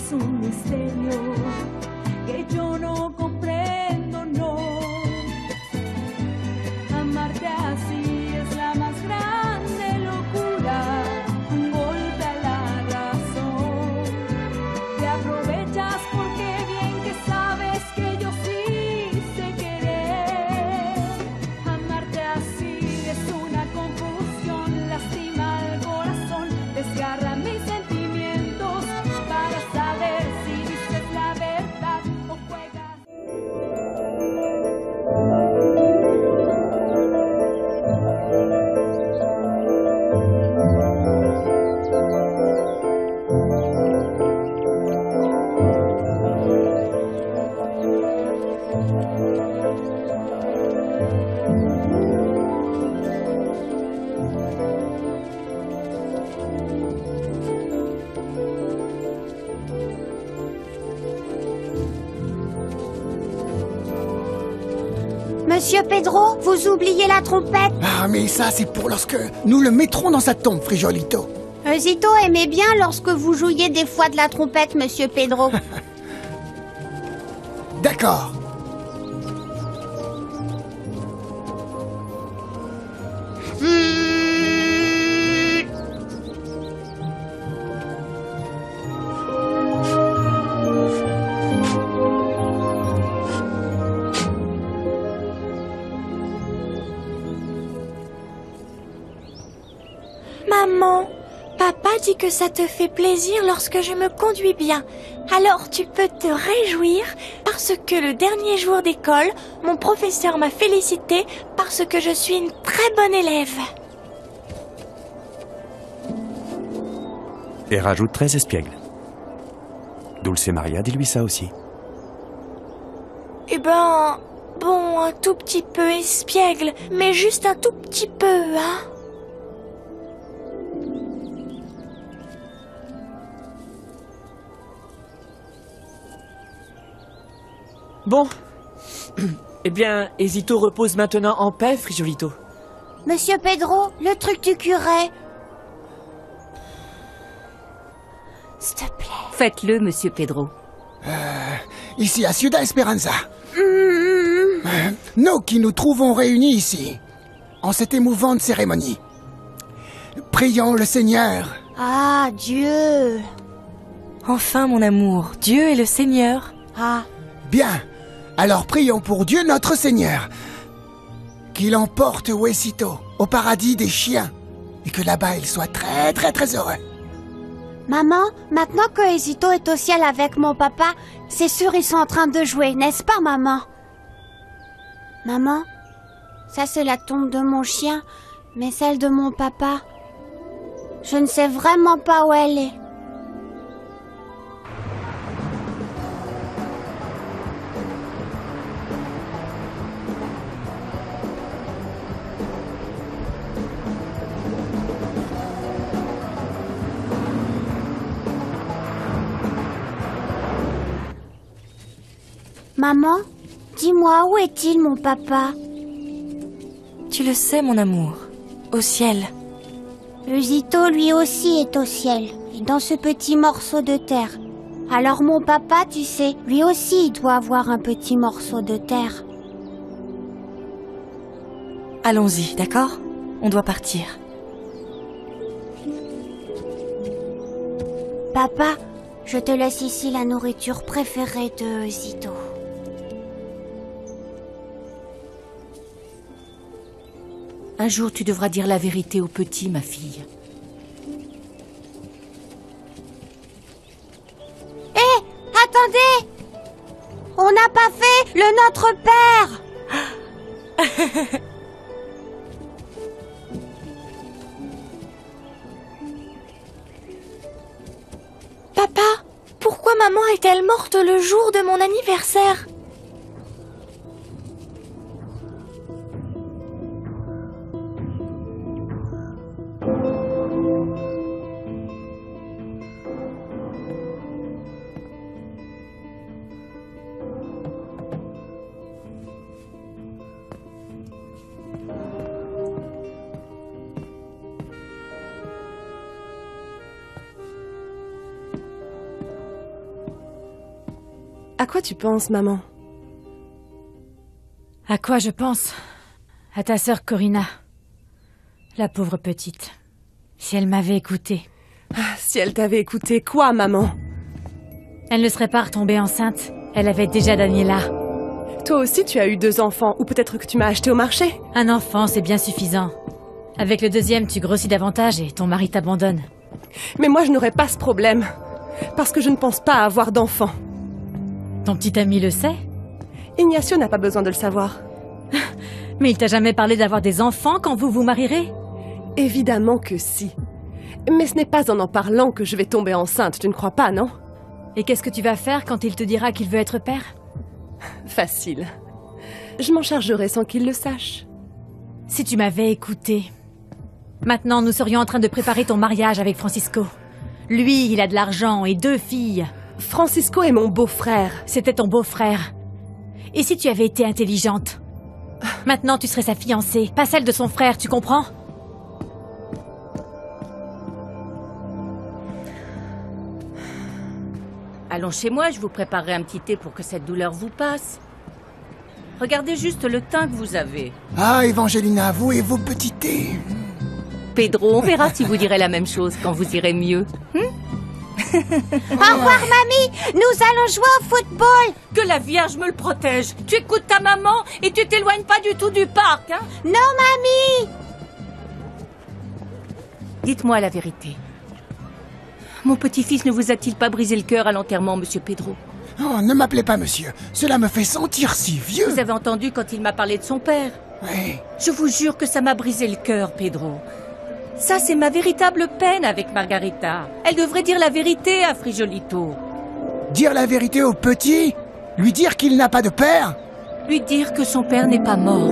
es un misterio que yo no comprendo, no. Amarte así es la más grande locura, un golpe a la razón. Te aprovechas porque bien que sabes que yo sí sé querer. Amarte así es una confusión, lastima el corazón, desgarra mis sentimientos para saber si dices la verdad o juegas. Monsieur Pedro, vous oubliez la trompette. Ah, mais ça, c'est pour lorsque nous le mettrons dans sa tombe, Frijolito. Zito aimait bien lorsque vous jouiez des fois de la trompette, Monsieur Pedro. D'accord. Maman, papa dit que ça te fait plaisir lorsque je me conduis bien. Alors tu peux te réjouir parce que le dernier jour d'école, mon professeur m'a félicité parce que je suis une très bonne élève. Et rajoute 13 espiègles. Dulce Maria, dis-lui ça aussi. Eh ben, bon, un tout petit peu espiègle, mais juste un tout petit peu, hein. Bon. Eh bien, Hésito repose maintenant en paix, Frijolito. Monsieur Pedro, le truc du curé. S'il te plaît. Faites-le, Monsieur Pedro. Ici, à Ciudad Esperanza. Nous qui nous trouvons réunis ici, en cette émouvante cérémonie. Prions le Seigneur. Ah, Dieu. Enfin, mon amour, Dieu est le Seigneur. Ah, Bien. Alors prions pour Dieu notre Seigneur. Qu'il emporte Huesito au paradis des chiens. Et que là-bas il soit très très très heureux. maman, maintenant que Zito est au ciel avec mon papa, c'est sûr ils sont en train de jouer, n'est-ce pas, maman? Maman, ça c'est la tombe de mon chien, mais celle de mon papa, je ne sais vraiment pas où elle est. Maman, dis-moi, où est-il mon papa? Tu le sais, mon amour, au ciel. Zito lui aussi est au ciel, et dans ce petit morceau de terre. Alors mon papa, tu sais, lui aussi il doit avoir un petit morceau de terre. Allons-y, d'accord? On doit partir. Papa, je te laisse ici la nourriture préférée de Zito. Un jour, tu devras dire la vérité au petit, ma fille. Hé, attendez! On n'a pas fait le Notre Père! Papa, pourquoi maman est-elle morte le jour de mon anniversaire? À quoi tu penses, maman? À quoi je pense? À ta sœur Corinna. La pauvre petite. Si elle m'avait écoutée. Si elle t'avait écouté, quoi, maman? Elle ne serait pas retombée enceinte. Elle avait déjà Daniela. Toi aussi, tu as eu 2 enfants, ou peut-être que tu m'as acheté au marché? Un enfant, c'est bien suffisant. Avec le 2e, tu grossis davantage et ton mari t'abandonne. Mais moi, je n'aurais pas ce problème. Parce que je ne pense pas avoir d'enfants. Ton petit ami le sait? Ignacio n'a pas besoin de le savoir. Mais il t'a jamais parlé d'avoir des enfants quand vous vous marierez? Évidemment que si. Mais ce n'est pas en parlant que je vais tomber enceinte, tu ne crois pas, non? Et qu'est-ce que tu vas faire quand il te dira qu'il veut être père? Facile. Je m'en chargerai sans qu'il le sache. Si tu m'avais écouté. Maintenant, nous serions en train de préparer ton mariage avec Francisco. Lui, il a de l'argent et 2 filles. Francisco est mon beau-frère. C'était ton beau-frère. Et si tu avais été intelligente? Maintenant, tu serais sa fiancée, pas celle de son frère, tu comprends? Allons chez moi, je vous préparerai un petit thé pour que cette douleur vous passe. Regardez juste le teint que vous avez. Ah, Evangelina, vous et vos petits thés. Pedro, on verra si vous direz la même chose quand vous irez mieux. Au revoir, mamie. Nous allons jouer au football. Que la Vierge me le protège. Tu écoutes ta maman et tu t'éloignes pas du tout du parc, hein? Non, mamie. Dites-moi la vérité. Mon petit-fils ne vous a-t-il pas brisé le cœur à l'enterrement, monsieur Pedro? Oh, ne m'appelez pas monsieur. Cela me fait sentir si vieux. Vous avez entendu quand il m'a parlé de son père? Oui. Je vous jure que ça m'a brisé le cœur, Pedro. Ça, c'est ma véritable peine avec Margarita. Elle devrait dire la vérité à Frijolito. Dire la vérité au petit? Lui dire qu'il n'a pas de père? Lui dire que son père n'est pas mort.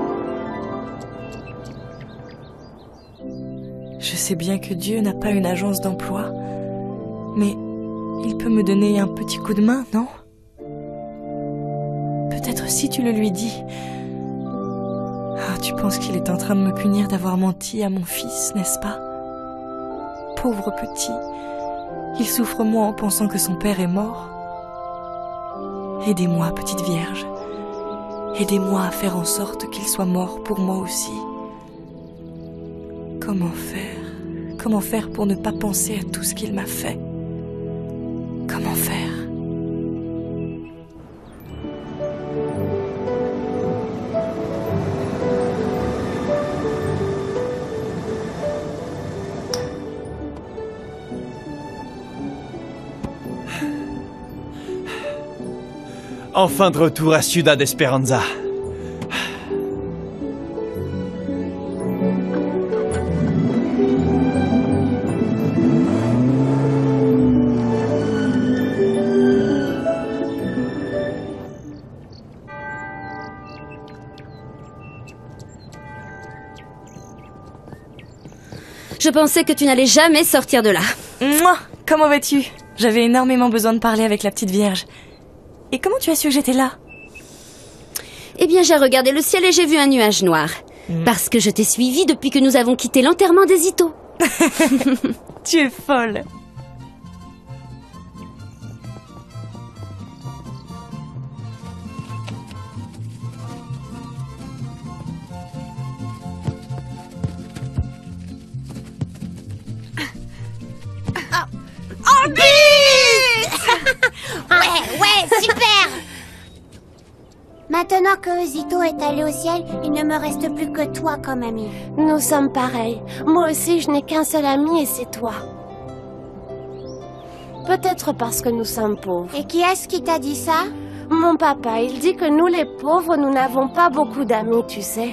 Je sais bien que Dieu n'a pas une agence d'emploi, mais il peut me donner un petit coup de main, non? Peut-être si tu le lui dis. Ah, tu penses qu'il est en train de me punir d'avoir menti à mon fils, n'est-ce pas? Pauvre petit, il souffre moins en pensant que son père est mort. Aidez-moi, petite Vierge. Aidez-moi à faire en sorte qu'il soit mort pour moi aussi. Comment faire? Comment faire pour ne pas penser à tout ce qu'il m'a fait? Comment faire? Enfin de retour à Ciudad Esperanza. Je pensais que tu n'allais jamais sortir de là. Mouah! Comment vas-tu? J'avais énormément besoin de parler avec la petite Vierge. Et comment tu as su que j'étais là? Eh bien, j'ai regardé le ciel et j'ai vu un nuage noir. Parce que je t'ai suivi depuis que nous avons quitté l'enterrement des Ito. Tu es folle. Oh, ouais, super. Maintenant que Zito est allé au ciel, il ne me reste plus que toi comme ami. Nous sommes pareils. Moi aussi, je n'ai qu'un seul ami et c'est toi. Peut-être parce que nous sommes pauvres. Et qui est-ce qui t'a dit ça? Mon papa, il dit que nous les pauvres, nous n'avons pas beaucoup d'amis, tu sais.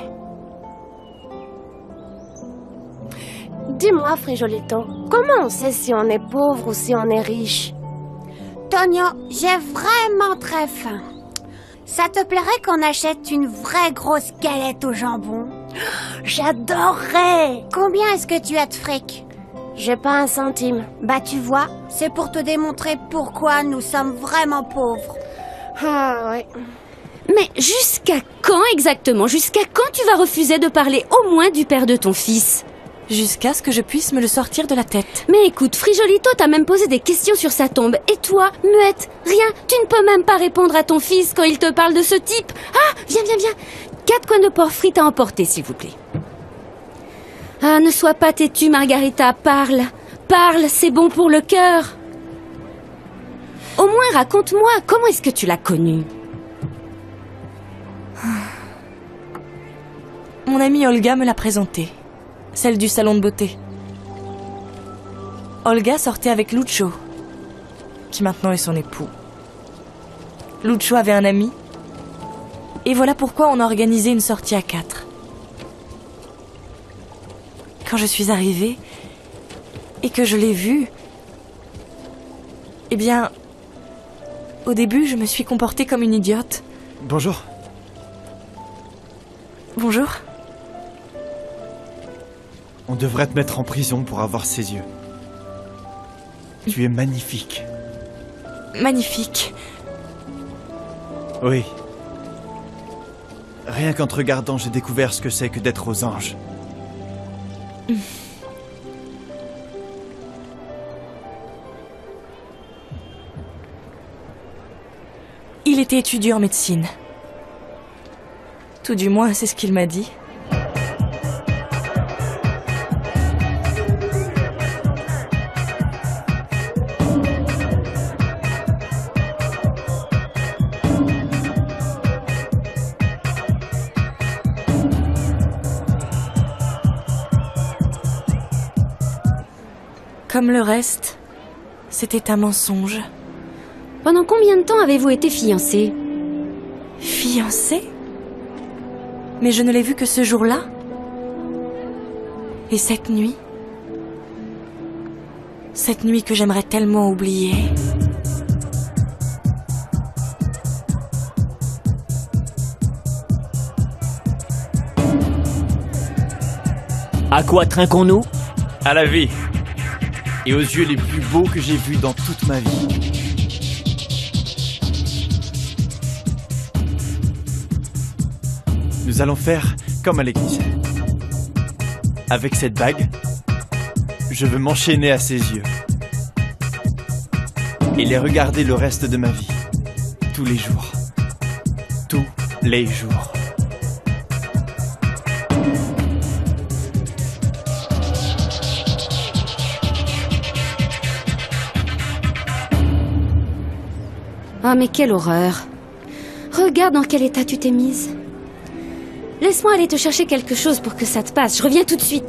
Dis-moi, Frijolito, comment on sait si on est pauvre ou si on est riche? Tonio, j'ai vraiment très faim. Ça te plairait qu'on achète une vraie grosse galette au jambon? J'adorerais! Combien est-ce que tu as de fric? J'ai pas un centime. Bah tu vois, c'est pour te démontrer pourquoi nous sommes vraiment pauvres. Ah ouais. Mais jusqu'à quand exactement? Jusqu'à quand tu vas refuser de parler au moins du père de ton fils? jusqu'à ce que je puisse me le sortir de la tête. Mais écoute, Frijolito t'a même posé des questions sur sa tombe. Et toi, muette, rien, tu ne peux même pas répondre à ton fils quand il te parle de ce type. Ah, viens. 4 coins de porc frites à emporter, s'il vous plaît. Ah, ne sois pas têtue, Margarita, parle, c'est bon pour le cœur. Au moins, raconte-moi, comment est-ce que tu l'as connu? Mon amie Olga me l'a présentée, celle du salon de beauté. Olga sortait avec Lucho, qui maintenant est son époux. Lucho avait un ami, et voilà pourquoi on a organisé une sortie à 4. Quand je suis arrivée, et que je l'ai vu, eh bien, au début, je me suis comportée comme une idiote. Bonjour. Bonjour. On devrait te mettre en prison pour avoir ces yeux. Tu es magnifique. Magnifique. Oui. Rien qu'en te regardant, j'ai découvert ce que c'est que d'être aux anges. Il était étudiant en médecine. Tout du moins, c'est ce qu'il m'a dit. Comme le reste, c'était un mensonge. Pendant combien de temps avez-vous été fiancés? Fiancé? Mais je ne l'ai vu que ce jour-là. Et cette nuit que j'aimerais tellement oublier. À quoi trinquons-nous? À la vie. Et aux yeux les plus beaux que j'ai vus dans toute ma vie. Nous allons faire comme à l'église. Avec cette bague, je veux m'enchaîner à ses yeux. Et les regarder le reste de ma vie. Tous les jours. Tous les jours. Ah, mais quelle horreur. Regarde dans quel état tu t'es mise. Laisse-moi aller te chercher quelque chose pour que ça te passe. Je reviens tout de suite.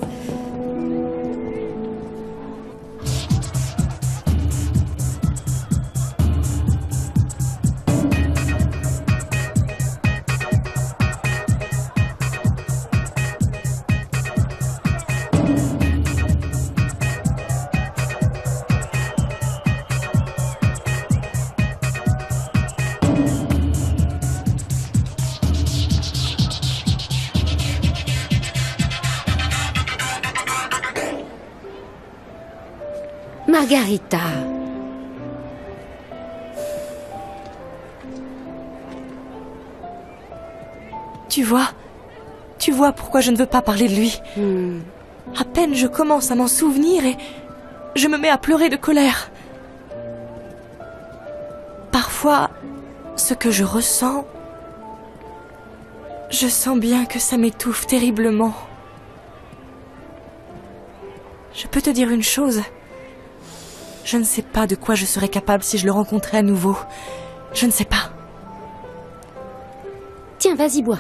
Margarita. Tu vois pourquoi je ne veux pas parler de lui. À peine je commence à m'en souvenir et je me mets à pleurer de colère. Parfois, ce que je ressens, je sens bien que ça m'étouffe terriblement. Je peux te dire une chose. Je ne sais pas de quoi je serais capable si je le rencontrais à nouveau. Je ne sais pas. Tiens, vas-y, bois.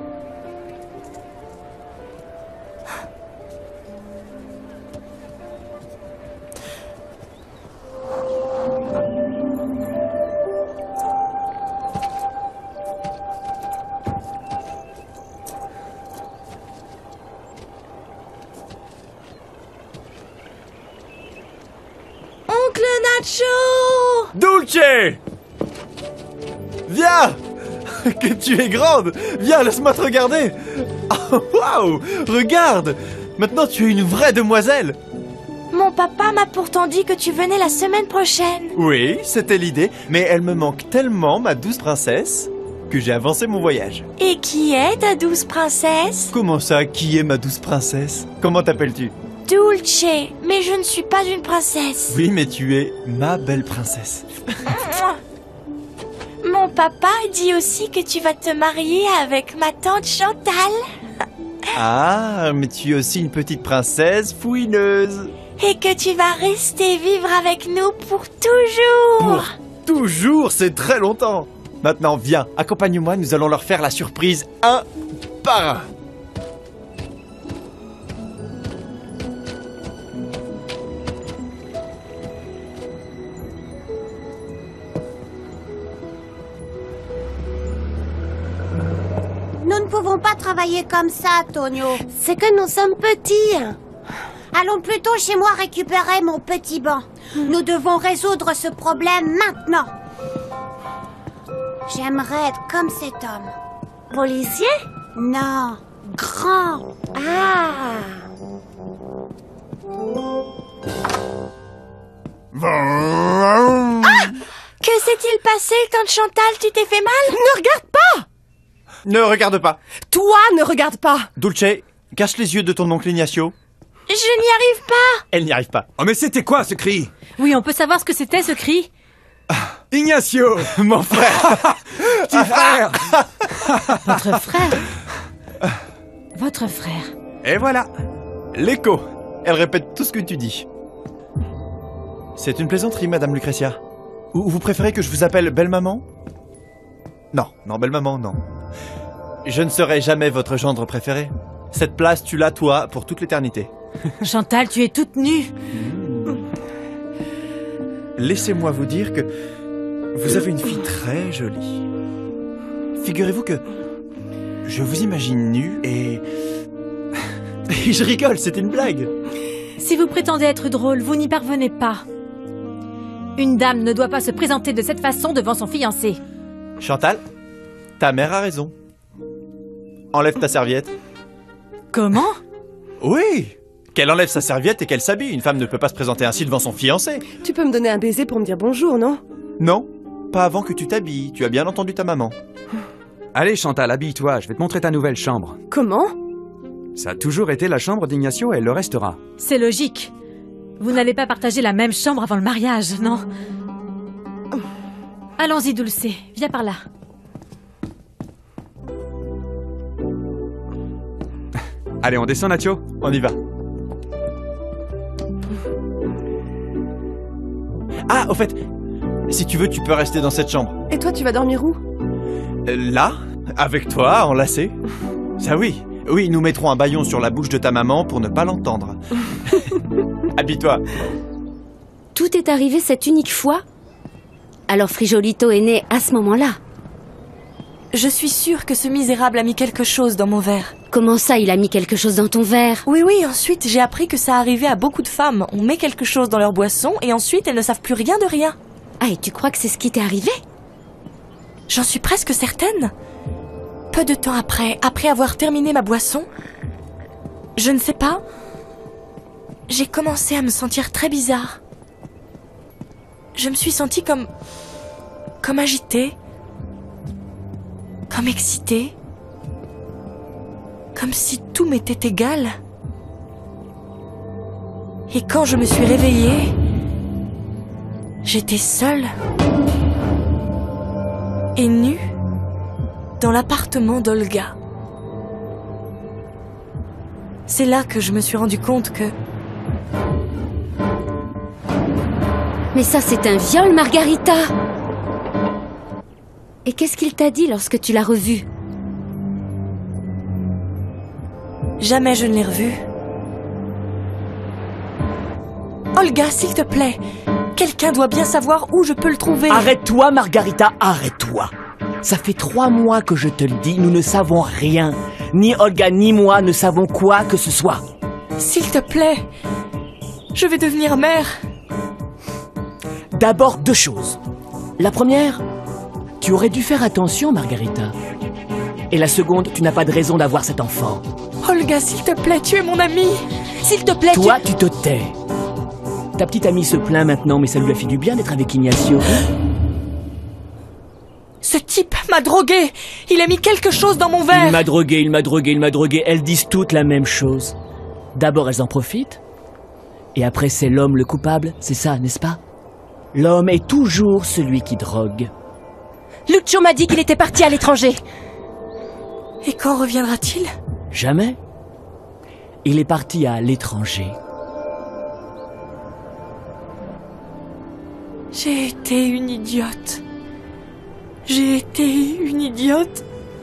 Dulce! Viens! Que tu es grande! Viens, laisse-moi te regarder! Oh, waouh! Regarde! Maintenant, tu es une vraie demoiselle! Mon papa m'a pourtant dit que tu venais la semaine prochaine. Oui, c'était l'idée, mais elle me manque tellement, ma douce princesse, que j'ai avancé mon voyage. Et qui est ta douce princesse? Comment ça, qui est ma douce princesse? Comment t'appelles-tu? Dulce, mais je ne suis pas une princesse. Oui, mais tu es ma belle princesse. Mon papa dit aussi que tu vas te marier avec ma tante Chantal. Ah, mais tu es aussi une petite princesse fouineuse. Et que tu vas rester vivre avec nous pour toujours. Pour toujours, c'est très longtemps. Maintenant, viens, accompagne-moi, nous allons leur faire la surprise un par un. Nous ne pouvons pas travailler comme ça, Tonio. C'est que nous sommes petits. Allons plutôt chez moi récupérer mon petit banc. Nous devons résoudre ce problème maintenant. J'aimerais être comme cet homme. Policier? Non, grand. Ah. Que s'est-il passé, tante Chantal? Tu t'es fait mal? Ne regarde pas! Ne regarde pas. Toi, ne regarde pas! Dulce, cache les yeux de ton oncle Ignacio. Je n'y arrive pas. Elle n'y arrive pas. Oh, mais c'était quoi ce cri? Oui, on peut savoir ce que c'était ce cri? Ignacio! Mon frère! Petit frère! Votre frère? Votre frère. Et voilà, l'écho. Elle répète tout ce que tu dis. C'est une plaisanterie, Madame Lucretia. Ou vous préférez que je vous appelle belle-maman? Non, belle-maman, non. Je ne serai jamais votre gendre préféré. Cette place, tu l'as, toi, pour toute l'éternité. Chantal, tu es toute nue. Laissez-moi vous dire que vous avez une fille très jolie. Figurez-vous que je vous imagine nue et... et je rigole, c'était une blague. Si vous prétendez être drôle, vous n'y parvenez pas. Une dame ne doit pas se présenter de cette façon devant son fiancé. Chantal, ta mère a raison. Enlève ta serviette. Comment? Oui, qu'elle enlève sa serviette et qu'elle s'habille. Une femme ne peut pas se présenter ainsi devant son fiancé. Tu peux me donner un baiser pour me dire bonjour, non? Non, pas avant que tu t'habilles. Tu as bien entendu ta maman. Allez Chantal, habille-toi, je vais te montrer ta nouvelle chambre. Comment? Ça a toujours été la chambre d'Ignacio et elle le restera. C'est logique. Vous n'allez pas partager la même chambre avant le mariage, non? Allons-y, Dulce, viens par là. Allez, on descend, Nacho? On y va. Ah, au fait, si tu veux, tu peux rester dans cette chambre. Et toi, tu vas dormir où? Là, avec toi, enlacé. Ça oui, nous mettrons un bâillon sur la bouche de ta maman pour ne pas l'entendre. Habille-toi. Tout est arrivé cette unique fois? Alors Frijolito est né à ce moment-là? Je suis sûre que ce misérable a mis quelque chose dans mon verre. Comment ça, il a mis quelque chose dans ton verre? Oui, ensuite j'ai appris que ça arrivait à beaucoup de femmes. On met quelque chose dans leur boisson et ensuite elles ne savent plus rien de rien. Ah, et tu crois que c'est ce qui t'est arrivé? J'en suis presque certaine. Peu de temps après avoir terminé ma boisson, je ne sais pas, j'ai commencé à me sentir très bizarre. Je me suis sentie comme agitée, comme excitée, comme si tout m'était égal. Et quand je me suis réveillée, j'étais seule et nue dans l'appartement d'Olga. C'est là que je me suis rendu compte que... Mais ça, c'est un viol, Margarita! Et qu'est-ce qu'il t'a dit lorsque tu l'as revu? Jamais je ne l'ai revu. Olga, s'il te plaît, quelqu'un doit bien savoir où je peux le trouver. Arrête-toi, Margarita, arrête-toi. Ça fait 3 mois que je te le dis, nous ne savons rien. Ni Olga ni moi ne savons quoi que ce soit. S'il te plaît, je vais devenir mère. D'abord 2 choses. La première, tu aurais dû faire attention, Margarita. Et la seconde, tu n'as pas de raison d'avoir cet enfant. Olga, s'il te plaît, tu es mon amie. S'il te plaît, toi, tu te tais. Ta petite amie se plaint maintenant, mais ça lui a fait du bien d'être avec Ignacio. Ce type m'a drogué. Il a mis quelque chose dans mon verre. Il m'a drogué. Elles disent toutes la même chose. D'abord, elles en profitent, Et après, c'est l'homme le coupable, c'est ça, n'est-ce pas? L'homme est toujours celui qui drogue. Lucio m'a dit qu'il était parti à l'étranger. Et quand reviendra-t-il? Jamais. Il est parti à l'étranger. J'ai été une idiote. J'ai été une idiote.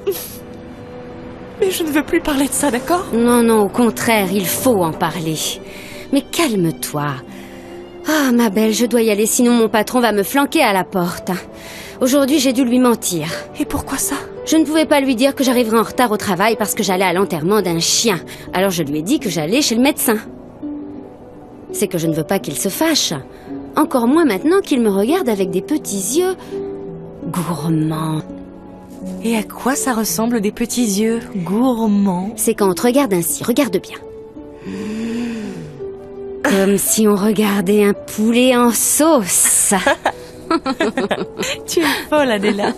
Mais je ne veux plus parler de ça, d'accord? Non, non, au contraire, il faut en parler. Mais calme-toi. Ah, ma belle, je dois y aller, sinon mon patron va me flanquer à la porte. Aujourd'hui, j'ai dû lui mentir. Et pourquoi ça? Je ne pouvais pas lui dire que j'arriverais en retard au travail parce que j'allais à l'enterrement d'un chien. Alors je lui ai dit que j'allais chez le médecin. C'est que je ne veux pas qu'il se fâche. Encore moins maintenant qu'il me regarde avec des petits yeux gourmands. Et à quoi ça ressemble des petits yeux gourmands? C'est quand on te regarde ainsi, regarde bien. Comme si on regardait un poulet en sauce. Tu es folle, Adela.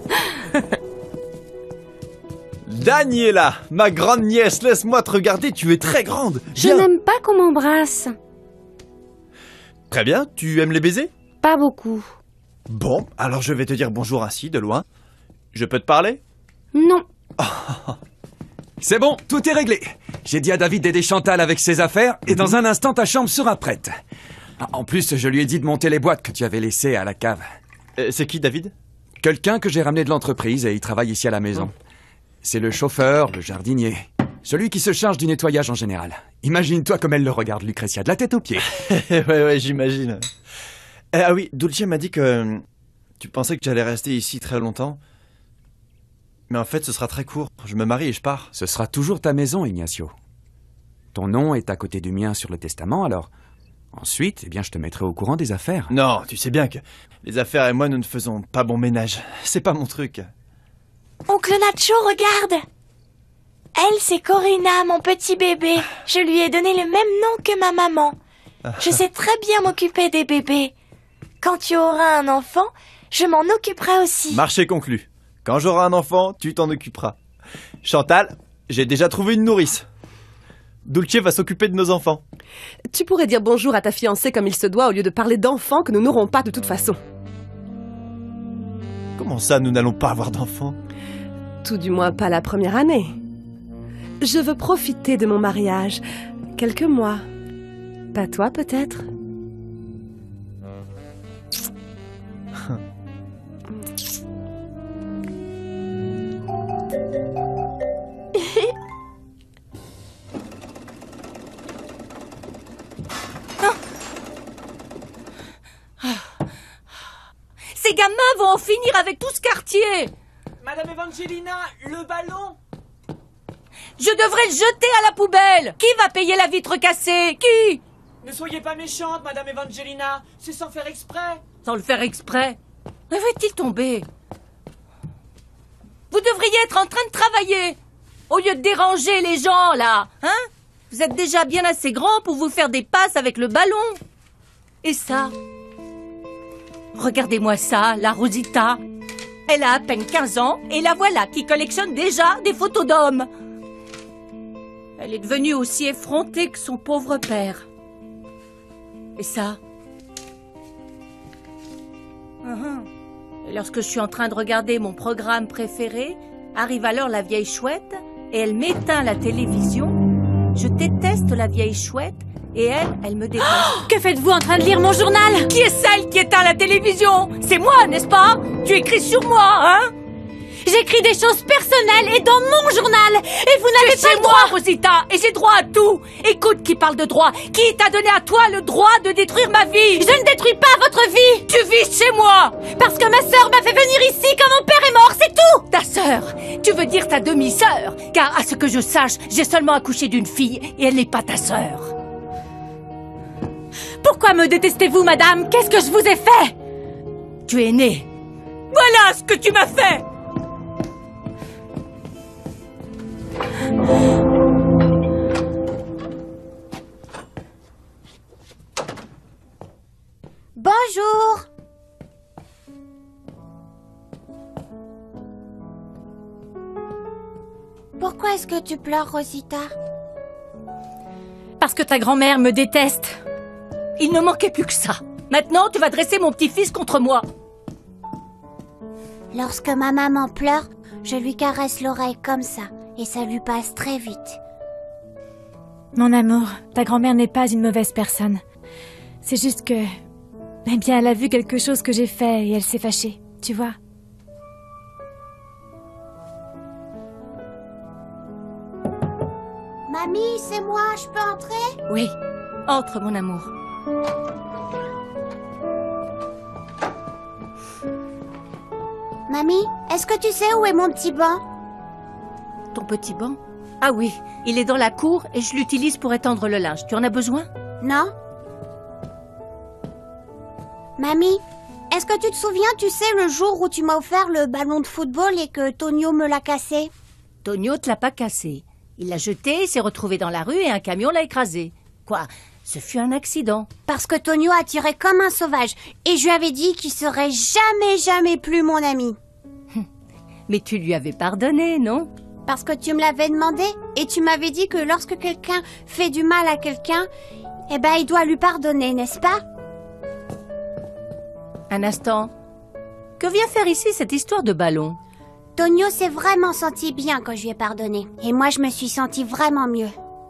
Daniela, ma grande nièce, laisse-moi te regarder, tu es très grande. Je Viens. n'aime pas qu'on m'embrasse. Très bien, tu aimes les baisers? Pas beaucoup. Bon, alors je vais te dire bonjour ainsi, de loin. Je peux te parler? Non. C'est bon, tout est réglé. J'ai dit à David d'aider Chantal avec ses affaires et dans un instant ta chambre sera prête. En plus, je lui ai dit de monter les boîtes que tu avais laissées à la cave. C'est qui, David? Quelqu'un que j'ai ramené de l'entreprise et il travaille ici à la maison. C'est le chauffeur, le jardinier, celui qui se charge du nettoyage en général. Imagine-toi comme elle le regarde, Lucretia, de la tête aux pieds. ouais, j'imagine. Ah oui, Dulce m'a dit que tu pensais que j'allais rester ici très longtemps. Mais en fait, ce sera très court. Je me marie et je pars. Ce sera toujours ta maison, Ignacio. Ton nom est à côté du mien sur le testament, alors... Ensuite, eh bien, je te mettrai au courant des affaires. Non, tu sais bien que les affaires et moi, nous ne faisons pas bon ménage. C'est pas mon truc. Oncle Nacho, regarde! Elle, c'est Corina, mon petit bébé. Je lui ai donné le même nom que ma maman. Je sais très bien m'occuper des bébés. Quand tu auras un enfant, je m'en occuperai aussi. Marché conclu. Quand j'aurai un enfant, tu t'en occuperas. Chantal, j'ai déjà trouvé une nourrice. Dulce va s'occuper de nos enfants. Tu pourrais dire bonjour à ta fiancée comme il se doit au lieu de parler d'enfants que nous n'aurons pas de toute façon. Comment ça, nous n'allons pas avoir d'enfants? Tout du moins pas la première année. Je veux profiter de mon mariage. Quelques mois. Pas toi, peut-être? Ces gamins vont en finir avec tout ce quartier. Madame Evangelina, le ballon? Je devrais le jeter à la poubelle. Qui va payer la vitre cassée? Qui? Ne soyez pas méchante, Madame Evangelina. C'est sans faire exprès. Sans le faire exprès. Où est-il tombé? Vous devriez être en train de travailler, au lieu de déranger les gens, là. Hein? Vous êtes déjà bien assez grand pour vous faire des passes avec le ballon. Et ça? Regardez-moi ça, la Rosita. Elle a à peine 15 ans et la voilà qui collectionne déjà des photos d'hommes. Elle est devenue aussi effrontée que son pauvre père. Et ça? Et lorsque je suis en train de regarder mon programme préféré, arrive alors la vieille chouette et elle m'éteint la télévision. Je déteste la vieille chouette et elle me déteste. Oh, que faites-vous en train de lire mon journal? Qui est celle qui éteint la télévision? C'est moi, n'est-ce pas? Tu écris sur moi, hein? J'écris des choses personnelles et dans mon journal. Et vous n'avez pas le droit. C'est moi, Rosita, et j'ai droit à tout. Écoute qui parle de droit. Qui t'a donné à toi le droit de détruire ma vie? Je ne détruis pas votre vie. Tu vis chez moi. Parce que ma sœur m'a fait venir ici quand mon père est mort, c'est tout. Ta sœur? Tu veux dire ta demi-sœur? Car à ce que je sache, j'ai seulement accouché d'une fille et elle n'est pas ta sœur. Pourquoi me détestez-vous, madame? Qu'est-ce que je vous ai fait? Tu es née. Voilà ce que tu m'as fait. Bonjour. Pourquoi est-ce que tu pleures, Rosita? Parce que ta grand-mère me déteste. Il ne manquait plus que ça. Maintenant, tu vas dresser mon petit-fils contre moi. Lorsque ma maman pleure, je lui caresse l'oreille comme ça, et ça lui passe très vite. Mon amour, ta grand-mère n'est pas une mauvaise personne. C'est juste que... Eh bien, elle a vu quelque chose que j'ai fait et elle s'est fâchée, tu vois. Mamie, c'est moi, je peux entrer? Oui, entre mon amour. Mamie, est-ce que tu sais où est mon petit banc? Ton petit banc? Ah oui, il est dans la cour et je l'utilise pour étendre le linge. Tu en as besoin? Non. Mamie, est-ce que tu te souviens, tu sais, le jour où tu m'as offert le ballon de football et que Tonio me l'a cassé? Tonio te l'a pas cassé. Il l'a jeté, s'est retrouvé dans la rue et un camion l'a écrasé. Quoi? Ce fut un accident. Parce que Tonio a tiré comme un sauvage et je lui avais dit qu'il serait jamais plus mon ami. Mais tu lui avais pardonné, non? Parce que tu me l'avais demandé et tu m'avais dit que lorsque quelqu'un fait du mal à quelqu'un, eh ben il doit lui pardonner, n'est-ce pas? Un instant. Que vient faire ici cette histoire de ballon? Tonio s'est vraiment senti bien quand je lui ai pardonné. Et moi, je me suis sentie vraiment mieux.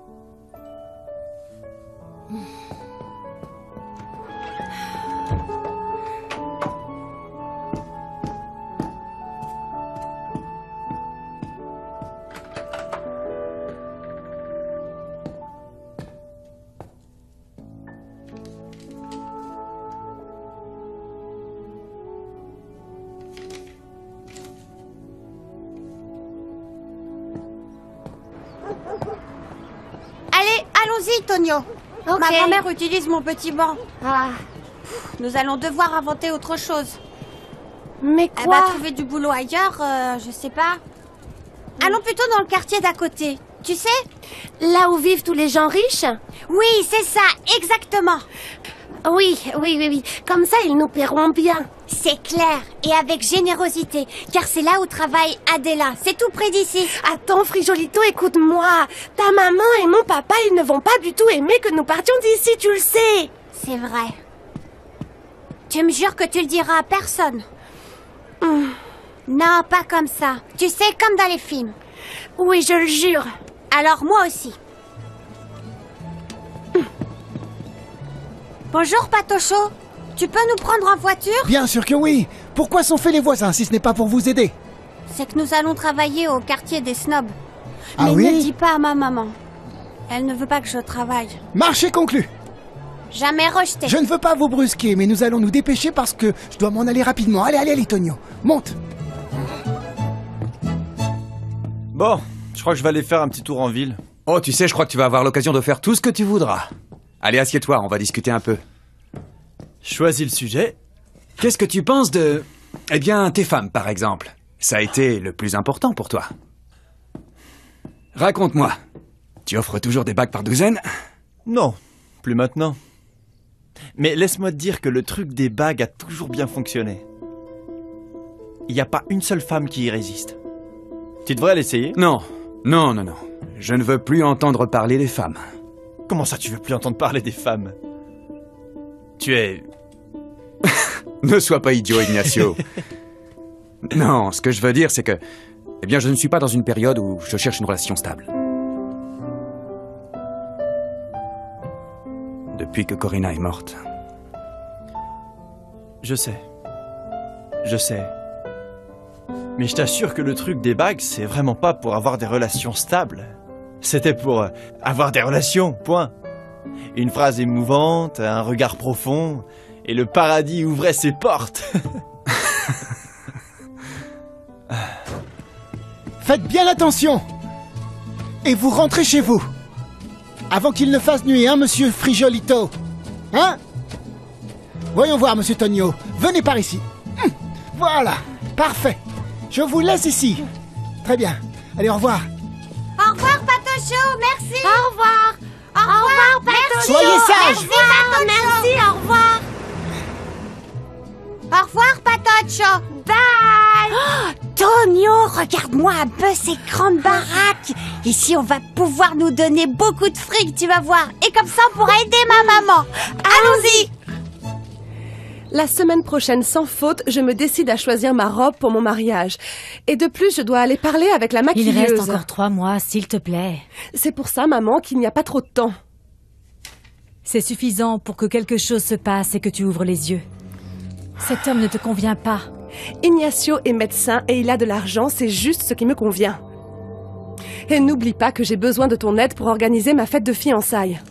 Allez, allons-y, Tonio. Ok. Ma grand-mère utilise mon petit banc. Ah. Nous allons devoir inventer autre chose. Mais Elle quoi? va trouver du boulot ailleurs, je sais pas. Allons plutôt dans le quartier d'à côté. Tu sais? Là où vivent tous les gens riches? Oui, c'est ça, exactement. Oui. Comme ça, ils nous paieront bien. C'est clair, et avec générosité, car c'est là où travaille Adela. C'est tout près d'ici. Attends, Frijolito, écoute-moi. Ta maman et mon papa, ils ne vont pas du tout aimer que nous partions d'ici, tu le sais. C'est vrai. Tu me jures que tu le diras à personne? Non, pas comme ça. Tu sais, comme dans les films. Oui, je le jure. Alors moi aussi. Bonjour, Patocho. Tu peux nous prendre en voiture? Bien sûr que oui. Pourquoi sont faits les voisins si ce n'est pas pour vous aider? C'est que nous allons travailler au quartier des snobs. Ah Mais oui? ne le dis pas à ma maman. Elle ne veut pas que je travaille. Marché conclu. Jamais rejeté. Je ne veux pas vous brusquer, mais nous allons nous dépêcher parce que je dois m'en aller rapidement. Allez, Tonio. Monte. Bon, je crois que je vais aller faire un petit tour en ville. Oh, tu sais, je crois que tu vas avoir l'occasion de faire tout ce que tu voudras. Allez, assieds-toi, on va discuter un peu. Choisis le sujet. Qu'est-ce que tu penses de... Eh bien, tes femmes, par exemple. Ça a été le plus important pour toi. Raconte-moi. Tu offres toujours des bagues par douzaine? Non, plus maintenant. Mais laisse-moi te dire que le truc des bagues a toujours bien fonctionné. Il n'y a pas une seule femme qui y résiste. Tu devrais l'essayer. Non. Je ne veux plus entendre parler des femmes. Comment ça, tu veux plus entendre parler des femmes? Tu es... Ne sois pas idiot, Ignacio. Non, ce que je veux dire, c'est que... Eh bien, je ne suis pas dans une période où je cherche une relation stable. Depuis que Corinna est morte. Je sais. Mais je t'assure que le truc des bagues, c'est vraiment pas pour avoir des relations stables. C'était pour avoir des relations, point. Une phrase émouvante, un regard profond, et le paradis ouvrait ses portes. Faites bien attention. Et vous rentrez chez vous. Avant qu'il ne fasse nuit, hein, monsieur Frijolito? Hein? Voyons voir, monsieur Tonio. Venez par ici. Voilà, parfait. Je vous laisse ici. Très bien. Allez, au revoir. Au revoir, Patocho, merci. Au revoir. Au revoir, Patocho. Soyez sage. Merci, Patocho. Merci, au revoir. Au revoir, Patocho. Bye. Tonio! Tonio, regarde-moi un peu ces grandes baraques. Ici, on va pouvoir nous donner beaucoup de fric, tu vas voir. Et comme ça, on pourra aider ma maman. Allons-y. La semaine prochaine, sans faute, je me décide à choisir ma robe pour mon mariage. Et de plus, je dois aller parler avec la maquilleuse. Il reste encore 3 mois, s'il te plaît. C'est pour ça, maman, qu'il n'y a pas trop de temps. C'est suffisant pour que quelque chose se passe et que tu ouvres les yeux. Cet homme ne te convient pas. Ignacio est médecin et il a de l'argent, c'est juste ce qui me convient. Et n'oublie pas que j'ai besoin de ton aide pour organiser ma fête de fiançailles.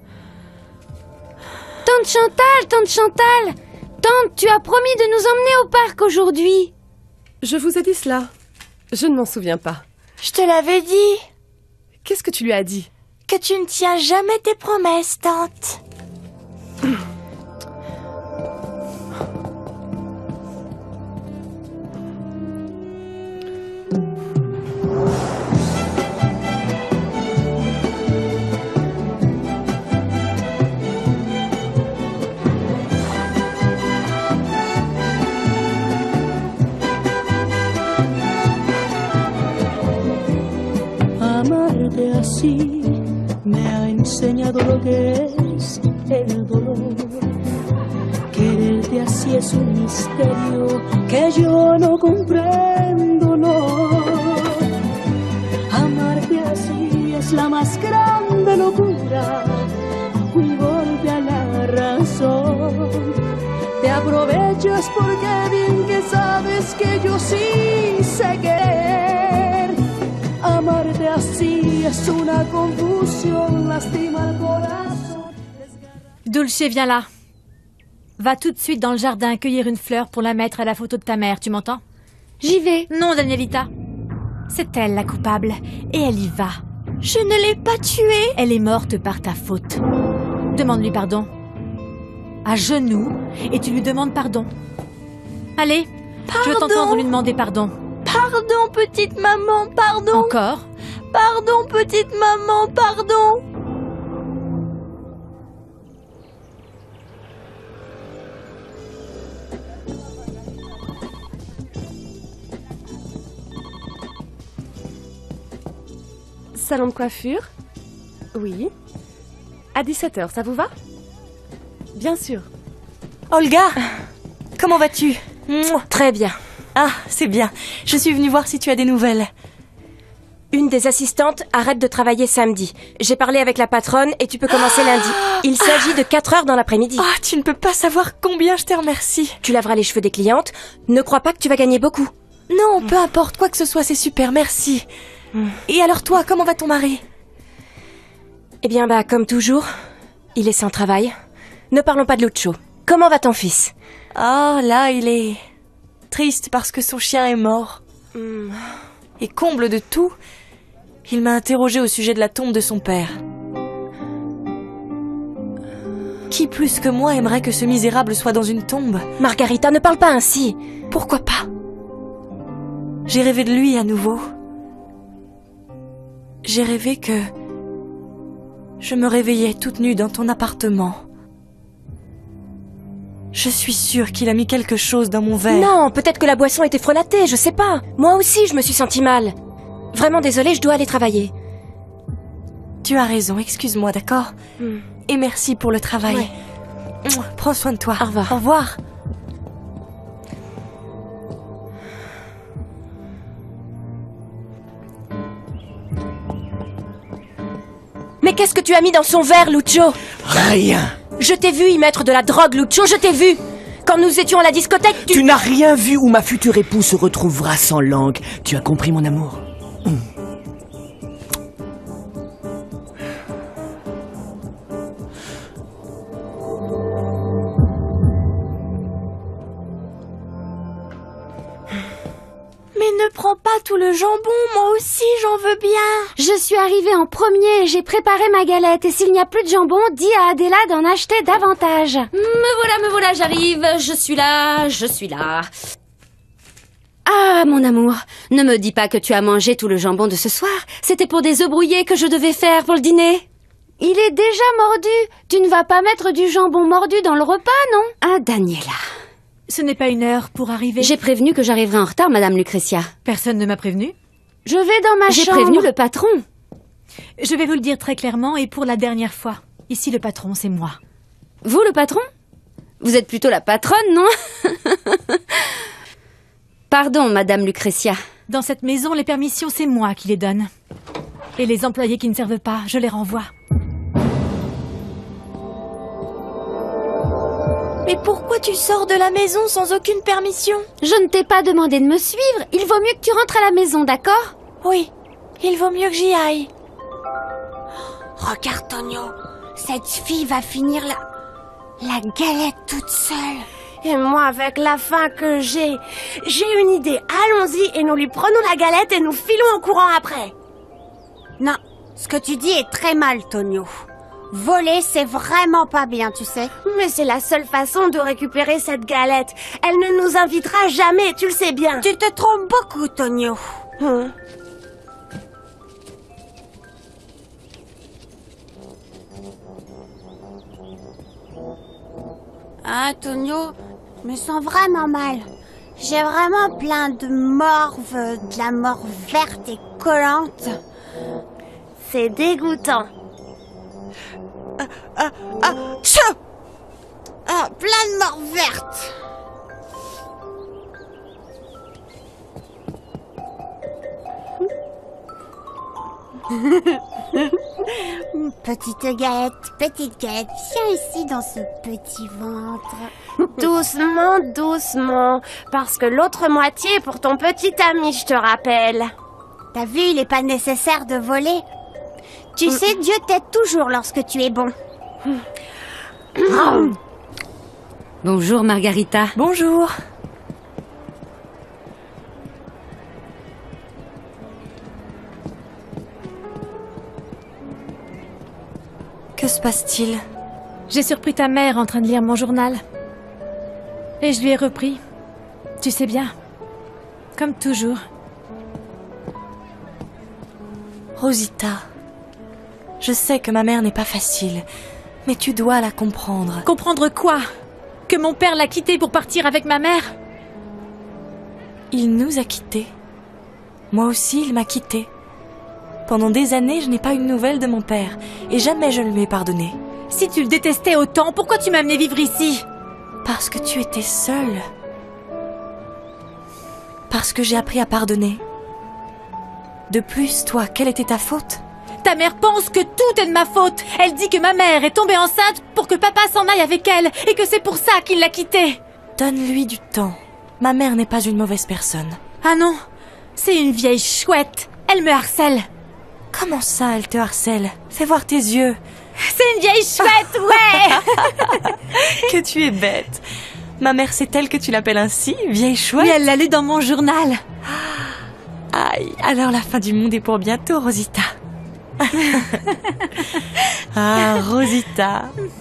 Tante Chantal, Tante, tu as promis de nous emmener au parc aujourd'hui. Je vous ai dit cela. Je ne m'en souviens pas. Je te l'avais dit. Qu'est-ce que tu lui as dit? Que tu ne tiens jamais tes promesses, tante. Amarte así me ha enseñado lo que es el dolor. Quererte así es un misterio que yo no comprendo, no. Amarte así es la más grande locura, un golpe a la razón. Te aprovechas porque bien que sabes que yo sí sé querer. Amarte así es una confusión, lastima el corazón. Dulce, viens là. Va tout de suite dans le jardin cueillir une fleur pour la mettre à la photo de ta mère, tu m'entends? J'y vais. Non, Danielita. C'est elle la coupable, et elle y va. Je ne l'ai pas tuée. Elle est morte par ta faute. Demande-lui pardon. À genoux, et tu lui demandes pardon. Allez, je veux t'entendre lui demander pardon. Pardon, petite maman, pardon. Encore? Pardon, petite maman, pardon. Salon de coiffure? Oui. À 17h, ça vous va? Bien sûr. Olga, comment vas-tu? Très bien. Ah, c'est bien. Je suis venue voir si tu as des nouvelles. Une des assistantes arrête de travailler samedi. J'ai parlé avec la patronne et tu peux commencer lundi. Il s'agit de 4 heures dans l'après-midi. Ah, tu ne peux pas savoir combien je te remercie. Tu laveras les cheveux des clientes. Ne crois pas que tu vas gagner beaucoup. Non, peu importe, quoi que ce soit, c'est super, merci. Et alors toi, comment va ton mari? Eh bien, comme toujours, il est sans travail. Ne parlons pas de Lucio. Comment va ton fils? Ah, là, il est triste parce que son chien est mort. Et comble de tout, il m'a interrogé au sujet de la tombe de son père. Qui plus que moi aimerait que ce misérable soit dans une tombe? Margarita, ne parle pas ainsi. Pourquoi pas? J'ai rêvé de lui à nouveau. J'ai rêvé que je me réveillais toute nue dans ton appartement. Je suis sûre qu'il a mis quelque chose dans mon verre. Non, peut-être que la boisson était frelatée, je sais pas. Moi aussi, je me suis sentie mal. Vraiment désolée, je dois aller travailler. Tu as raison, excuse-moi, d'accord? Et merci pour le travail. Ouais. Prends soin de toi. Au revoir. Au revoir. Mais qu'est-ce que tu as mis dans son verre, Lucio? Rien. Je t'ai vu y mettre de la drogue, Lucio, je t'ai vu. Quand nous étions à la discothèque, Tu n'as rien vu où ma future épouse se retrouvera sans langue. Tu as compris, mon amour? Mais ne prends pas tout le jambon, moi aussi j'en veux bien. Je suis arrivée en premier, j'ai préparé ma galette et s'il n'y a plus de jambon, dis à Adéla d'en acheter davantage. Me voilà, j'arrive, je suis là. Ah, mon amour, ne me dis pas que tu as mangé tout le jambon de ce soir. C'était pour des œufs brouillés que je devais faire pour le dîner. Il est déjà mordu. Tu ne vas pas mettre du jambon mordu dans le repas, non? Ah, Daniela. Ce n'est pas une heure pour arriver. J'ai prévenu que j'arriverai en retard, Madame Lucretia. Personne ne m'a prévenu. Je vais dans ma chambre. J'ai prévenu le patron. Je vais vous le dire très clairement et pour la dernière fois. Ici, le patron, c'est moi. Vous, le patron? Vous êtes plutôt la patronne, non? Pardon, Madame Lucretia. Dans cette maison, les permissions, c'est moi qui les donne. Et les employés qui ne servent pas, je les renvoie. Mais pourquoi tu sors de la maison sans aucune permission? Je ne t'ai pas demandé de me suivre. Il vaut mieux que tu rentres à la maison, d'accord? Oui, il vaut mieux que j'y aille. Regarde, Tonio. Cette fille va finir la galette toute seule. Et moi, avec la faim que j'ai une idée. Allons-y et nous lui prenons la galette et nous filons en courant après. Non, ce que tu dis est très mal, Tonio. Voler, c'est vraiment pas bien, tu sais. Mais c'est la seule façon de récupérer cette galette. Elle ne nous invitera jamais, tu le sais bien. Tu te trompes beaucoup, Tonio. Ah, Tonio, je me sens vraiment mal. J'ai vraiment plein de morve, de la morve verte et collante. C'est dégoûtant. Plein de morve verte. Petite galette, viens ici dans ce petit ventre. Doucement, doucement, parce que l'autre moitié est pour ton petit ami, je te rappelle. T'as vu, il n'est pas nécessaire de voler. Tu sais, Dieu t'aide toujours lorsque tu es bon. Bonjour, Margarita. Bonjour. Que se passe-t-il? J'ai surpris ta mère en train de lire mon journal. Et je lui ai repris. Tu sais bien. Comme toujours. Rosita, je sais que ma mère n'est pas facile, mais tu dois la comprendre. Comprendre quoi? Que mon père l'a quittée pour partir avec ma mère? Il nous a quittés. Moi aussi, il m'a quittée. Pendant des années, je n'ai pas eu de nouvelles de mon père, et jamais je ne lui ai pardonné. Si tu le détestais autant, pourquoi tu m'as amené vivre ici? Parce que tu étais seule. Parce que j'ai appris à pardonner. De plus, toi, quelle était ta faute? Ta mère pense que tout est de ma faute. Elle dit que ma mère est tombée enceinte pour que papa s'en aille avec elle, et que c'est pour ça qu'il l'a quittée. Donne-lui du temps. Ma mère n'est pas une mauvaise personne. Ah non, c'est une vieille chouette. Elle me harcèle. Comment ça, elle te harcèle? Fais voir tes yeux. C'est une vieille chouette, ouais. Que tu es bête. Ma mère sait-elle que tu l'appelles ainsi, vieille chouette? Oui, elle l'a lu dans mon journal. Aïe, alors la fin du monde est pour bientôt, Rosita. Ah, Rosita.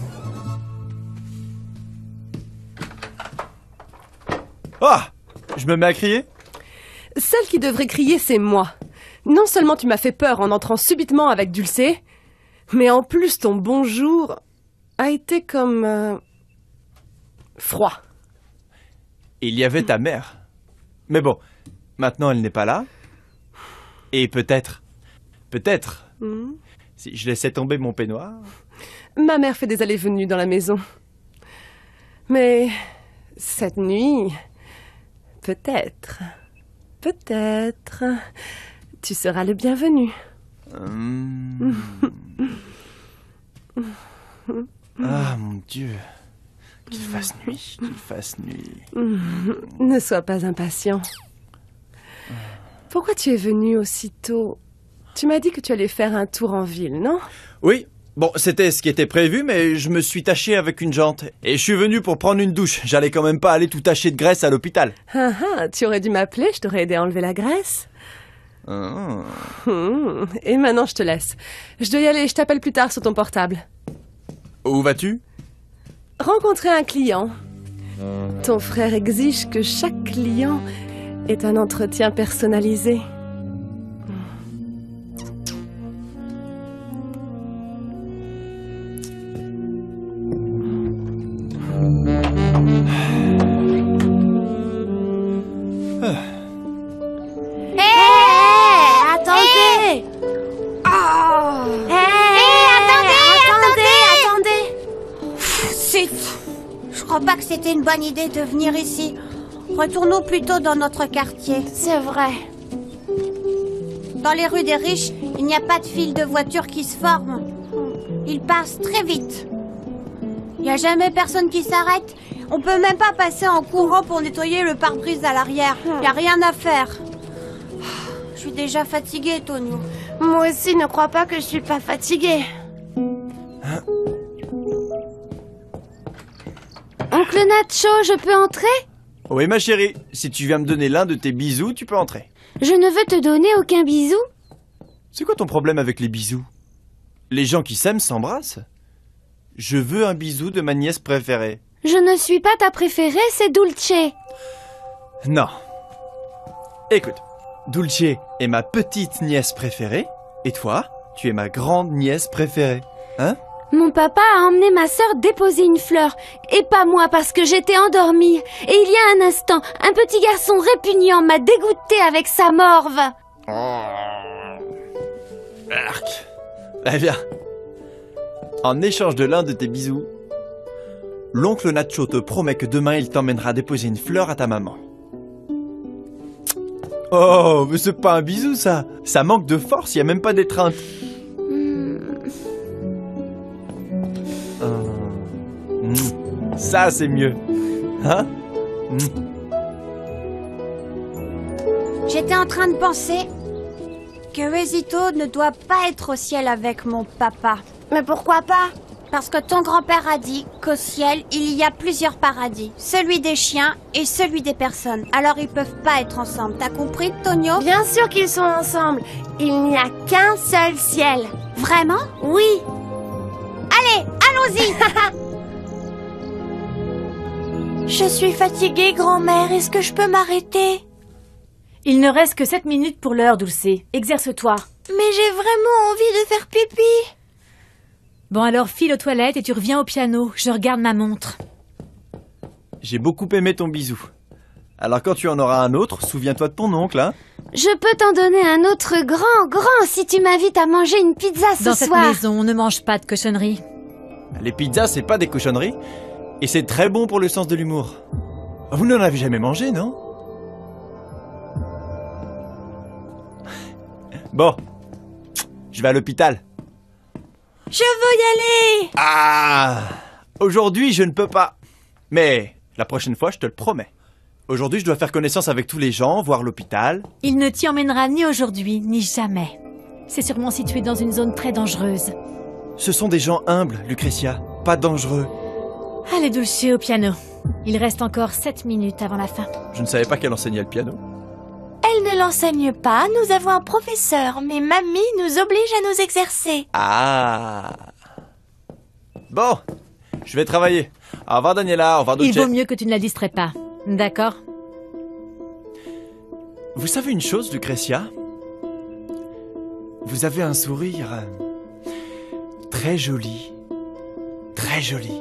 Ah! Je me mets à crier? Celle qui devrait crier, c'est moi. Non seulement tu m'as fait peur en entrant subitement avec Dulcé, mais en plus ton bonjour a été comme... froid. Il y avait ta mère. Mais bon, maintenant elle n'est pas là. Et peut-être, si je laissais tomber mon peignoir... Ma mère fait des allées-venues dans la maison. Mais cette nuit, peut-être, tu seras le bienvenu. Ah mon Dieu, qu'il fasse nuit. Ne sois pas impatient. Pourquoi tu es venu aussitôt? Tu m'as dit que tu allais faire un tour en ville, non? Oui, bon, c'était ce qui était prévu, mais je me suis taché avec une jante. Et je suis venu pour prendre une douche. J'allais quand même pas aller tout taché de graisse à l'hôpital. Tu aurais dû m'appeler, je t'aurais aidé à enlever la graisse. Et maintenant, je te laisse. Je dois y aller, je t'appelle plus tard sur ton portable. Où vas-tu? Rencontrer un client. Ton frère exige que chaque client ait un entretien personnalisé. Attendez. Attendez. C'est... Je crois pas que c'était une bonne idée de venir ici. Retournons plutôt dans notre quartier. C'est vrai. Dans les rues des riches, il n'y a pas de file de voitures qui se forment. Ils passent très vite. Il n'y a jamais personne qui s'arrête. On peut même pas passer en courant pour nettoyer le pare-brise à l'arrière. Il n'y a rien à faire. Je suis déjà fatiguée, Tonio. Moi aussi, ne crois pas que je suis pas fatiguée. Oncle Nacho, je peux entrer? Oui, ma chérie, si tu viens me donner l'un de tes bisous, tu peux entrer. Je ne veux te donner aucun bisou. C'est quoi ton problème avec les bisous? Les gens qui s'aiment s'embrassent. Je veux un bisou de ma nièce préférée. Je ne suis pas ta préférée, c'est Dulce. Non. Écoute, Dulce est ma petite nièce préférée, et toi, tu es ma grande nièce préférée. Hein? Mon papa a emmené ma sœur déposer une fleur, et pas moi parce que j'étais endormie. Et il y a un instant, un petit garçon répugnant m'a dégoûté avec sa morve. Arc. Eh bien, en échange de l'un de tes bisous, l'oncle Nacho te promet que demain il t'emmènera déposer une fleur à ta maman. Oh, mais c'est pas un bisou ça. Ça manque de force, il y a même pas d'étreinte. Ça c'est mieux. Hein? J'étais en train de penser que Rezito ne doit pas être au ciel avec mon papa. Mais pourquoi pas? Parce que ton grand-père a dit qu'au ciel, il y a plusieurs paradis. Celui des chiens et celui des personnes. Alors ils peuvent pas être ensemble. T'as compris, Tonio? Bien sûr qu'ils sont ensemble. Il n'y a qu'un seul ciel. Vraiment? Oui. Allez, allons-y. Je suis fatiguée, grand-mère. Est-ce que je peux m'arrêter? Il ne reste que 7 minutes pour l'heure, Dulce. Exerce-toi. Mais j'ai vraiment envie de faire pipi. Bon alors, file aux toilettes et tu reviens au piano. Je regarde ma montre. J'ai beaucoup aimé ton bisou. Alors quand tu en auras un autre, souviens-toi de ton oncle, hein? Je peux t'en donner un autre grand si tu m'invites à manger une pizza ce soir. Dans cette maison, on ne mange pas de cochonneries. Les pizzas, c'est pas des cochonneries. Et c'est très bon pour le sens de l'humour. Vous n'en avez jamais mangé, non? Bon, je vais à l'hôpital. Je veux y aller. Ah! Aujourd'hui, je ne peux pas. Mais la prochaine fois, je te le promets. Aujourd'hui, je dois faire connaissance avec tous les gens, voir l'hôpital. Il ne t'y emmènera ni aujourd'hui, ni jamais. C'est sûrement situé dans une zone très dangereuse. Ce sont des gens humbles, Lucretia, pas dangereux. Allez, Dulce, au piano. Il reste encore 7 minutes avant la fin. Je ne savais pas qu'elle enseignait le piano. Elle ne l'enseigne pas, nous avons un professeur, mais mamie nous oblige à nous exercer. Ah! Bon, je vais travailler. Au revoir Daniela, au revoir Dulce. Il vaut mieux que tu ne la distrais pas, d'accord? Vous savez une chose, Lucretia? Vous avez un sourire très joli. Très joli.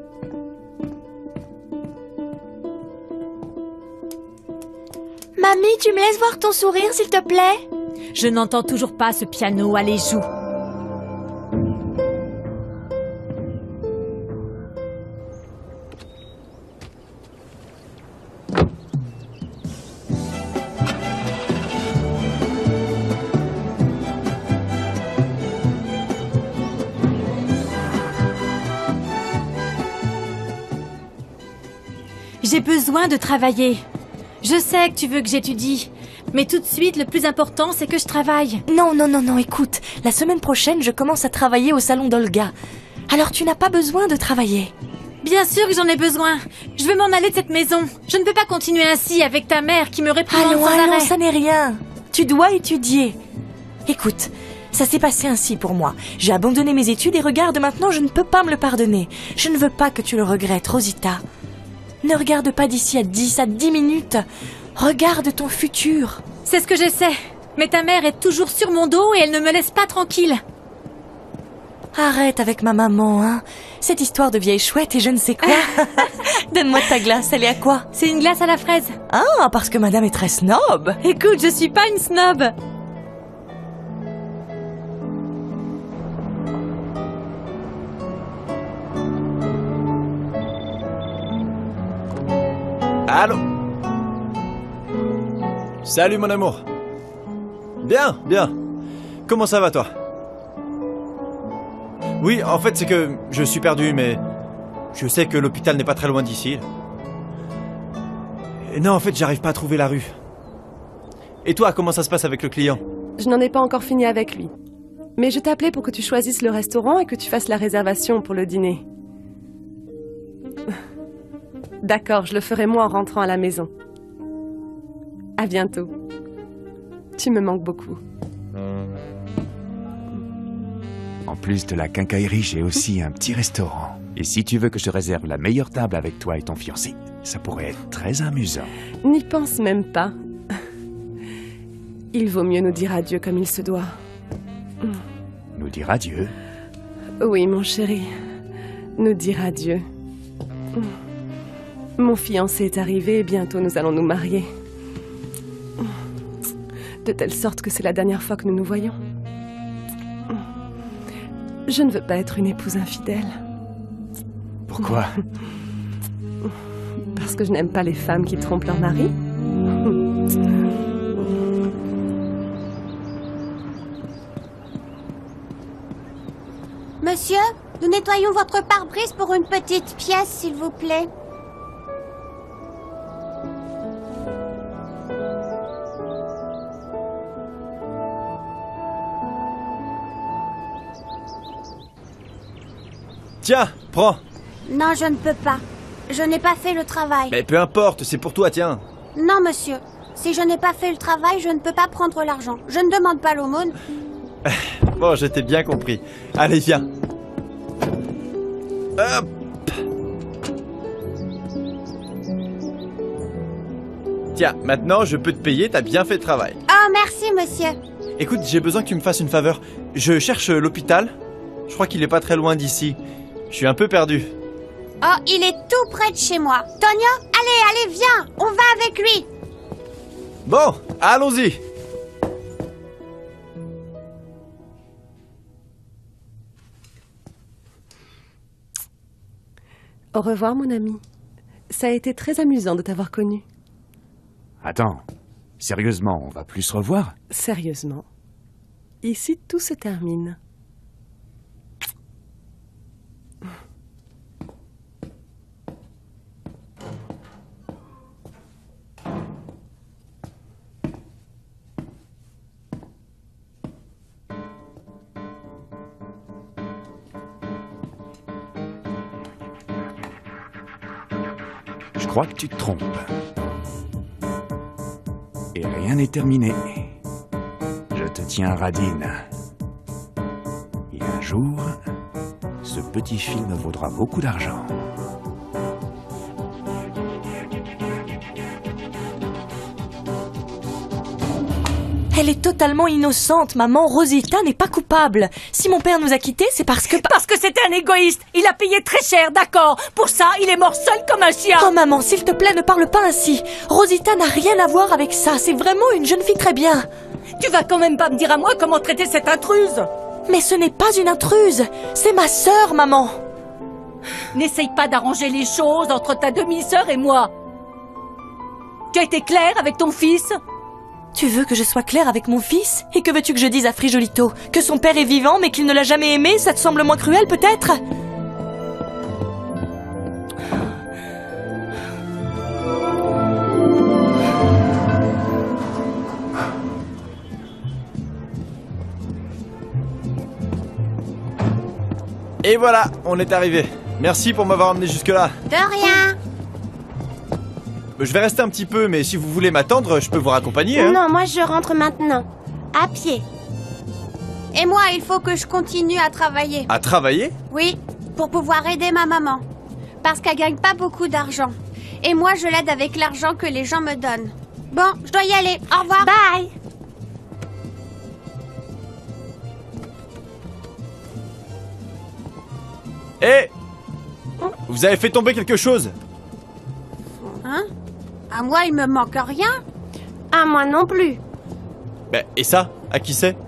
Mamie, tu me laisses voir ton sourire, s'il te plaît? Je n'entends toujours pas ce piano, allez, joue. J'ai besoin de travailler. Je sais que tu veux que j'étudie, mais tout de suite, le plus important, c'est que je travaille. Non, écoute, la semaine prochaine, je commence à travailler au salon d'Olga. Alors tu n'as pas besoin de travailler. Bien sûr que j'en ai besoin. Je veux m'en aller de cette maison. Je ne peux pas continuer ainsi avec ta mère qui me réprimande sans arrêt. Allons, ça n'est rien. Tu dois étudier. Écoute, ça s'est passé ainsi pour moi. J'ai abandonné mes études et regarde, maintenant, je ne peux pas me le pardonner. Je ne veux pas que tu le regrettes, Rosita. Ne regarde pas d'ici à 10 minutes. Regarde ton futur. C'est ce que j'essaie. Mais ta mère est toujours sur mon dos et elle ne me laisse pas tranquille. Arrête avec ma maman, hein. Cette histoire de vieille chouette et je ne sais quoi. Donne-moi ta glace, elle est à quoi? C'est une glace à la fraise. Ah, parce que madame est très snob. Écoute, je suis pas une snob. Allô? Salut mon amour. Bien, bien. Comment ça va toi? Oui, en fait c'est que je suis perdu, mais je sais que l'hôpital n'est pas très loin d'ici. Et non, en fait j'arrive pas à trouver la rue. Et toi, comment ça se passe avec le client? Je n'en ai pas encore fini avec lui. Mais je t'appelais pour que tu choisisses le restaurant et que tu fasses la réservation pour le dîner. D'accord, je le ferai moi en rentrant à la maison. À bientôt. Tu me manques beaucoup. En plus de la quincaillerie, j'ai aussi un petit restaurant. Et si tu veux que je réserve la meilleure table avec toi et ton fiancé, ça pourrait être très amusant. N'y pense même pas. Il vaut mieux nous dire adieu comme il se doit. Nous dire adieu? Oui, mon chéri. Nous dire adieu. Mon fiancé est arrivé et bientôt nous allons nous marier. De telle sorte que c'est la dernière fois que nous nous voyons. Je ne veux pas être une épouse infidèle. Pourquoi? Parce que je n'aime pas les femmes qui trompent leur mari. Monsieur, nous nettoyons votre pare-brise pour une petite pièce, s'il vous plaît. Tiens, prends. Non, je ne peux pas. Je n'ai pas fait le travail. Mais peu importe, c'est pour toi, tiens. Non, monsieur. Si je n'ai pas fait le travail, je ne peux pas prendre l'argent. Je ne demande pas l'aumône. Bon, je t'ai bien compris. Allez, viens. Hop. Tiens, maintenant je peux te payer, t'as bien fait le travail. Oh, merci, monsieur. Écoute, j'ai besoin que tu me fasses une faveur. Je cherche l'hôpital. Je crois qu'il est pas très loin d'ici. Je suis un peu perdu. Oh, il est tout près de chez moi. Tonio, allez, viens. On va avec lui. Bon, allons-y. Au revoir, mon ami. Ça a été très amusant de t'avoir connu. Attends, sérieusement, on va plus se revoir? Sérieusement. Ici, tout se termine. Je crois que tu te trompes. Et rien n'est terminé. Je te tiens à radine. Et un jour, ce petit film vaudra beaucoup d'argent. Elle est totalement innocente, maman. Rosita n'est pas coupable. Si mon père nous a quittés, c'est parce que... Parce que c'était un égoïste. Il a payé très cher, d'accord. Pour ça, il est mort seul comme un chien. Oh maman, s'il te plaît, ne parle pas ainsi. Rosita n'a rien à voir avec ça. C'est vraiment une jeune fille très bien. Tu vas quand même pas me dire à moi comment traiter cette intruse. Mais ce n'est pas une intruse. C'est ma sœur, maman. N'essaye pas d'arranger les choses entre ta demi-sœur et moi. Tu as été claire avec ton fils? Tu veux que je sois claire avec mon fils? Et que veux-tu que je dise à Frijolito? Que son père est vivant mais qu'il ne l'a jamais aimé? Ça te semble moins cruel peut-être? Et voilà, on est arrivé. Merci pour m'avoir emmené jusque-là. De rien. Je vais rester un petit peu, mais si vous voulez m'attendre, je peux vous raccompagner. Hein. Non, moi je rentre maintenant. À pied. Et moi, il faut que je continue à travailler. À travailler? Oui, pour pouvoir aider ma maman. Parce qu'elle gagne pas beaucoup d'argent. Et moi, je l'aide avec l'argent que les gens me donnent. Bon, je dois y aller. Au revoir. Bye. Hé! Vous avez fait tomber quelque chose? Hein? À moi, il me manque rien. À moi non plus. Ben, et ça? À qui c'est?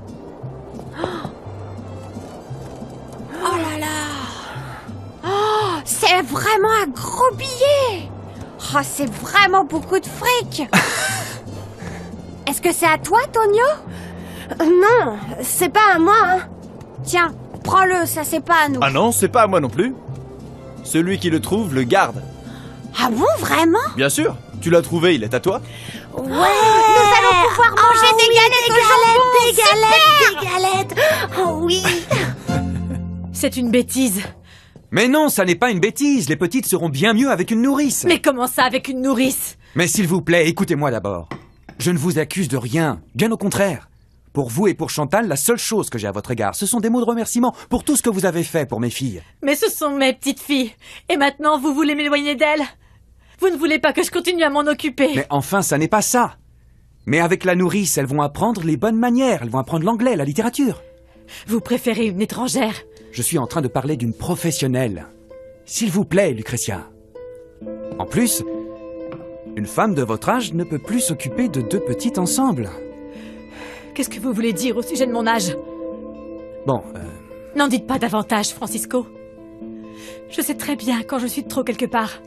Oh là là! Oh, c'est vraiment un gros billet! Oh, c'est vraiment beaucoup de fric! Est-ce que c'est à toi, Tonio? Non, c'est pas à moi. Hein. Tiens, prends-le, ça c'est pas à nous. Ah non, c'est pas à moi non plus. Celui qui le trouve le garde. Ah bon, vraiment? Bien sûr. Tu l'as trouvé, il est à toi. Ouais! Nous allons pouvoir manger des galettes, des galettes. Oh oui! C'est une bêtise. Mais non, ça n'est pas une bêtise. Les petites seront bien mieux avec une nourrice. Mais comment ça avec une nourrice? Mais s'il vous plaît, écoutez-moi d'abord. Je ne vous accuse de rien, bien au contraire. Pour vous et pour Chantal, la seule chose que j'ai à votre égard, ce sont des mots de remerciement pour tout ce que vous avez fait pour mes filles. Mais ce sont mes petites filles. Et maintenant, vous voulez m'éloigner d'elles? Vous ne voulez pas que je continue à m'en occuper? Mais enfin, ça n'est pas ça. Mais avec la nourrice, elles vont apprendre les bonnes manières, elles vont apprendre l'anglais, la littérature. Vous préférez une étrangère? Je suis en train de parler d'une professionnelle. S'il vous plaît, Lucretia. En plus, une femme de votre âge ne peut plus s'occuper de deux petites ensemble. Qu'est-ce que vous voulez dire au sujet de mon âge? Bon, N'en dites pas davantage, Francisco. Je sais très bien quand je suis de trop quelque part.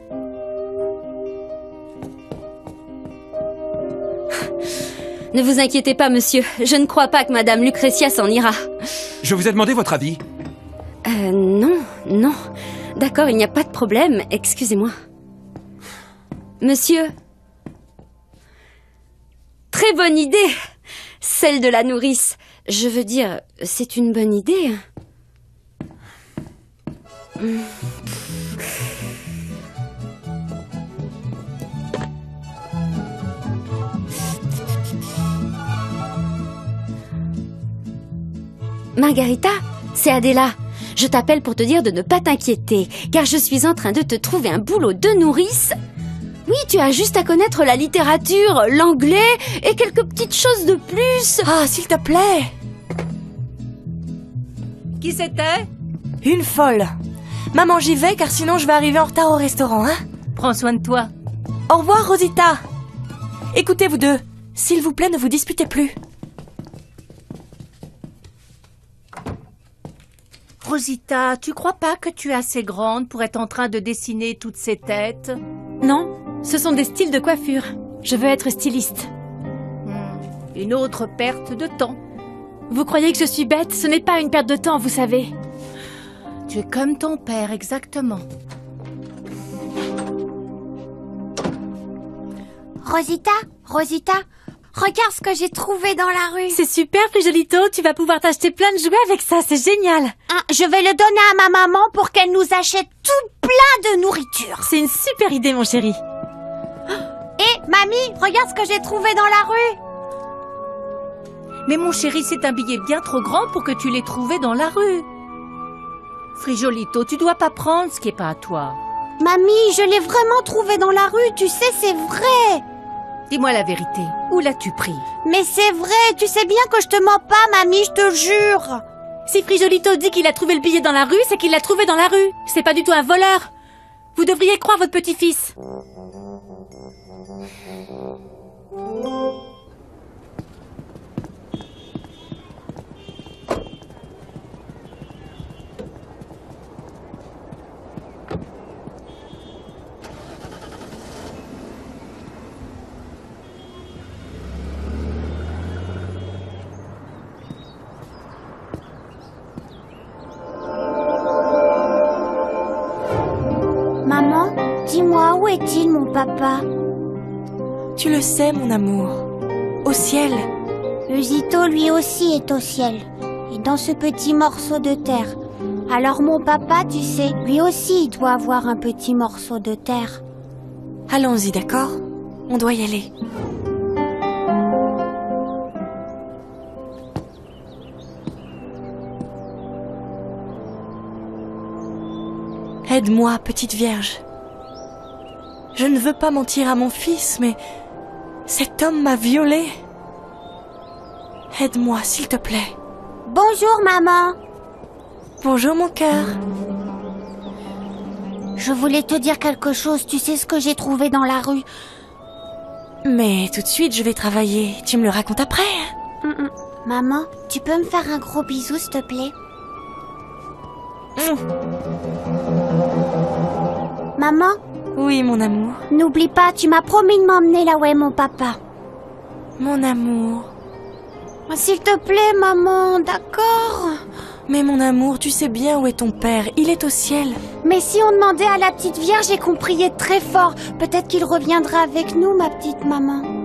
Ne vous inquiétez pas, monsieur. Je ne crois pas que Madame Lucretia s'en ira. Je vous ai demandé votre avis. Non. D'accord, il n'y a pas de problème. Excusez-moi. Monsieur. Très bonne idée. Celle de la nourrice. Je veux dire, c'est une bonne idée. Margarita, c'est Adela. Je t'appelle pour te dire de ne pas t'inquiéter, car je suis en train de te trouver un boulot de nourrice. Oui, tu as juste à connaître la littérature, l'anglais et quelques petites choses de plus. Ah, s'il te plaît. Qui c'était? Une folle. Maman, j'y vais car sinon je vais arriver en retard au restaurant, hein? Prends soin de toi. Au revoir, Rosita. Écoutez, vous deux. S'il vous plaît, ne vous disputez plus. Rosita, tu crois pas que tu es assez grande pour être en train de dessiner toutes ces têtes? Non, ce sont des styles de coiffure. Je veux être styliste. Une autre perte de temps. Vous croyez que je suis bête? Ce n'est pas une perte de temps, vous savez. Tu es comme ton père, exactement. Rosita, regarde ce que j'ai trouvé dans la rue. C'est super, Frijolito. Tu vas pouvoir t'acheter plein de jouets avec ça. C'est génial. Je vais le donner à ma maman pour qu'elle nous achète tout plein de nourriture. C'est une super idée, mon chéri. Hé, mamie, regarde ce que j'ai trouvé dans la rue. Mais mon chéri, c'est un billet bien trop grand pour que tu l'aies trouvé dans la rue. Frijolito, tu dois pas prendre ce qui est pas à toi. Mamie, je l'ai vraiment trouvé dans la rue, tu sais, c'est vrai. Dis-moi la vérité, où l'as-tu pris? Mais c'est vrai, tu sais bien que je te mens pas, mamie, je te jure. Si Frijolito dit qu'il a trouvé le billet dans la rue, c'est qu'il l'a trouvé dans la rue. C'est pas du tout un voleur. Vous devriez croire votre petit-fils. Maman, dis-moi, où est-il mon papa? Tu le sais, mon amour. Au ciel. Eusito, lui aussi, est au ciel. Et dans ce petit morceau de terre. Alors mon papa, tu sais, lui aussi, il doit avoir un petit morceau de terre. Allons-y, d'accord? On doit y aller. Aide-moi, petite vierge. Je ne veux pas mentir à mon fils, mais cet homme m'a violée. Aide-moi, s'il te plaît. Bonjour, maman. Bonjour, mon cœur. Je voulais te dire quelque chose, tu sais ce que j'ai trouvé dans la rue. Mais tout de suite, je vais travailler. Tu me le racontes après. Maman, tu peux me faire un gros bisou, s'il te plaît? Maman? Oui, mon amour. N'oublie pas, tu m'as promis de m'emmener là où est mon papa. Mon amour. S'il te plaît, maman, d'accord? Mais mon amour, tu sais bien où est ton père. Il est au ciel. Mais si on demandait à la petite Vierge et qu'on priait très fort, peut-être qu'il reviendra avec nous, ma petite maman.